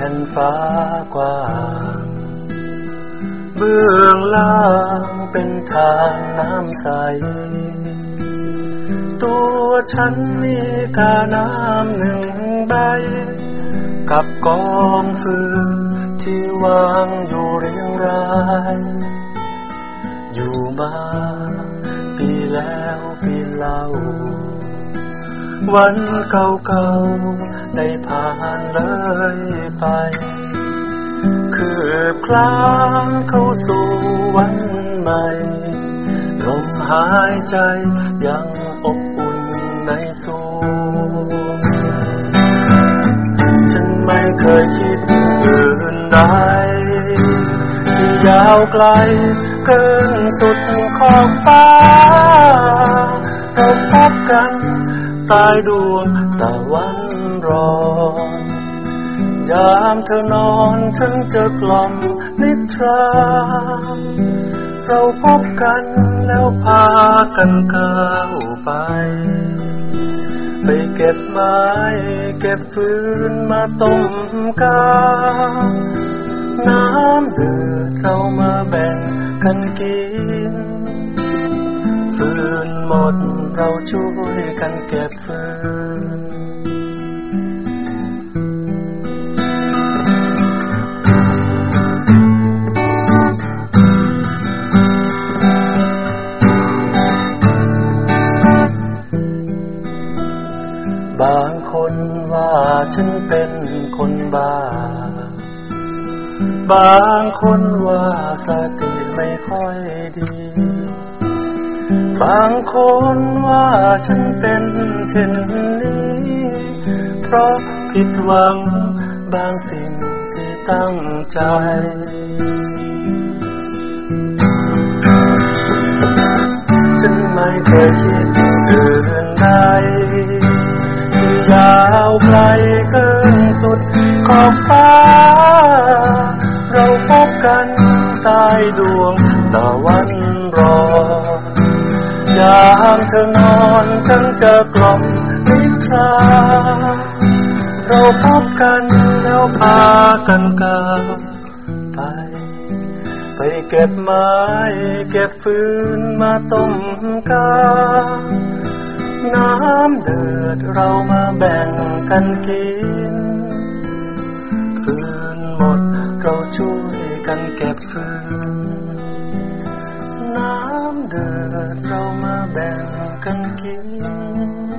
นฟ้ากว้างเบื้องล่างเป็นทางน้ำใสตัวฉันมีกาน้ำหนึ่งใบกับกองฟืนที่วางอยู่เรียงรายอยู่มาปีแล้วปีเล่าวันเก่าๆได้ผ่านเลยไปคืบคลานเข้าสู่วันใหม่ลมหายใจยังอบอุ่นในสวงฉันไม่เคยคิดอื่นใดที่ยาวไกลเกินสุดขอบฟ้าเราพบกันใต้ดวงตะวันรองยามเธอนอนฉันจะกล่อมนิทราเราพบกันแล้วพากันก้าวไปเก็บไม้เก็บฟืนมาต้มกาน้ำเดือดเรามาแบ่งกันกินฟืนหมดเราช่วยกันเก็บฟืนบางคนว่าฉันเป็นคนบ้าบางคนว่าสติไม่ค่อยดีบางคนว่าฉันเป็นเช่นนี้เพราะผิดหวังบางสิ่งที่ตั้งใจฉันไม่เคยคิดอื่นใดยาวไกลเกินสุดขอบฟ้าเราพบกันใต้ดวงตะวันรอยามเธอนอนฉันจะกล่อมนิทราเราพบกันแล้วพากันก้าวไปเก็บไม้เก็บฟืนมาต้มกาน้ำเดือดเรามาแบ่งกันกินฟืนหมดเราช่วยกันเก็บฟืนน้ำเดือดเรามาแบ่งกันกิน